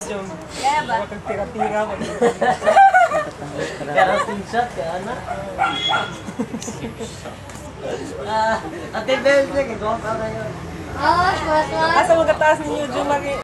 Kaya ba? Magtira-tira mo. Pero screenshot ka, anak. Ate Bel, nagagawa ka na yun. Oo, suwas-suwas. Asa magkataas ninyo, Jumari?